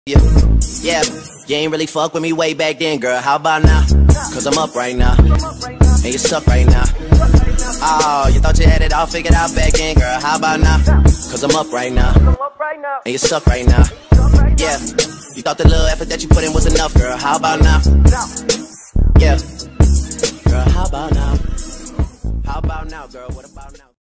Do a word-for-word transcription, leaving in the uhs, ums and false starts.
Yeah, yeah, you ain't really fuck with me way back then, girl. How about now? Cause I'm up right now, and you suck right now. Oh, you thought you had it all figured out back then, girl. How about now? Cause I'm up right now, and you suck right now. Yeah, you thought the little effort that you put in was enough, girl. How about now? Yeah, girl, how about now? How about now, girl? What about now?